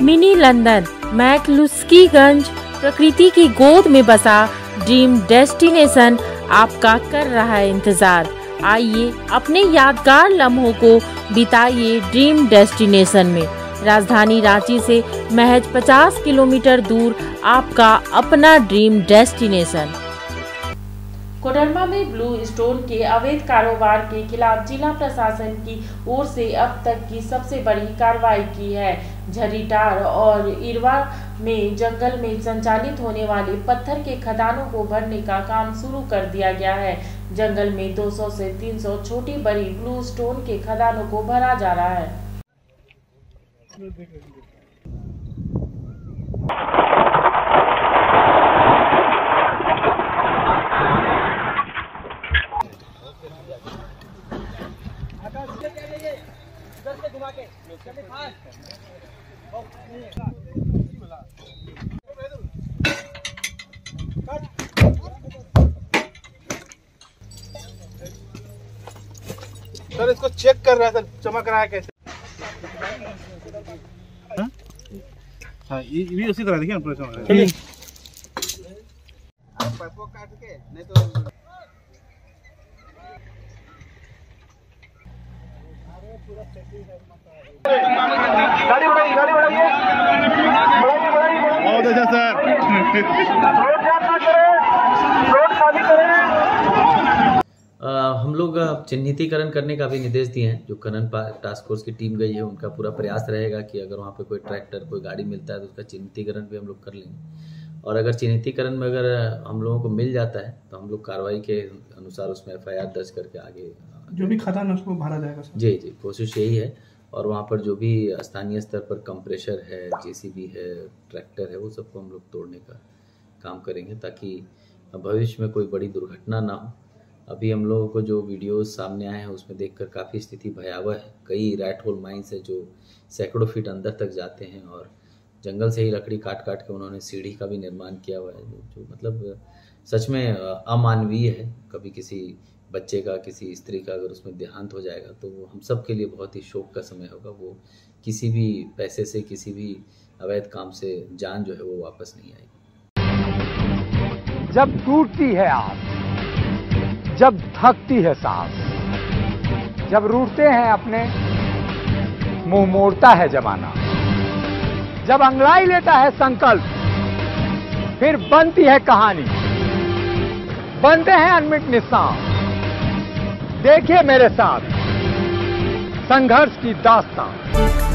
Mini London McCluskieganj प्रकृति की गोद में बसा ड्रीम डेस्टिनेशन आपका कर रहा है इंतजार। आइए अपने यादगार लम्हों को बिताइए ड्रीम डेस्टिनेशन में। राजधानी रांची से महज 50 किलोमीटर दूर आपका अपना ड्रीम डेस्टिनेशन। कोडरमा में ब्लू स्टोन के अवैध कारोबार के खिलाफ जिला प्रशासन की ओर से अब तक की सबसे बड़ी कार्रवाई की है। झरीटार और इरवा में जंगल में संचालित होने वाले पत्थर के खदानों को भरने का काम शुरू कर दिया गया है। जंगल में 200 से 300 छोटी बड़ी ब्लू स्टोन के खदानों को भरा जा रहा है। सर इसको चेक कर रहा है सर, चमक रहा है कैसे? हाँ ये भी उसी तरह देखिए ऑपरेशन पाइपों काट के नहीं तो गाड़ी बढ़ाइए बहुत अच्छा सर। रोड जाम ना करें, रोड खाली करें। हम लोग चिन्हितीकरण करने का भी निर्देश दिए हैं। जो खनन टास्क फोर्स की टीम गई है उनका पूरा प्रयास रहेगा कि अगर वहाँ पे कोई ट्रैक्टर कोई गाड़ी मिलता है तो उसका चिन्हितीकरण भी हम लोग कर लेंगे। और अगर चिन्हितीकरण में अगर हम लोगों को मिल जाता है तो हम लोग कार्रवाई के अनुसार उसमें FIR दर्ज करके आगे जो भी खदान है उसको भरा जाएगा सर। जी कोशिश यही है। और वहाँ पर जो भी स्थानीय स्तर पर कंप्रेशर है, JCB है, ट्रैक्टर है, वो सबको हम लोग तोड़ने का काम करेंगे ताकि भविष्य में कोई बड़ी दुर्घटना ना हो। अभी हम लोगों को जो वीडियोस सामने आए हैं उसमें देखकर काफ़ी स्थिति भयावह है। कई रैट होल माइंस है जो सैकड़ों फीट अंदर तक जाते हैं और जंगल से ही लकड़ी काट काट के उन्होंने सीढ़ी का भी निर्माण किया हुआ है जो मतलब सच में अमानवीय है। कभी किसी बच्चे का, किसी स्त्री का अगर उसमें देहांत हो जाएगा तो वो हम सब के लिए बहुत ही शोक का समय होगा। वो किसी भी पैसे से, किसी भी अवैध काम से जान जो है वो वापस नहीं आएगी। जब टूटती है आस, जब थकती है सांस, जब रूठते हैं अपने, मुंह मोड़ता है जमाना, जब अंगड़ाई लेता है संकल्प, फिर बनती है कहानी, बनते हैं अनमिट निशान। देखिए मेरे साथ संघर्ष की दास्तान।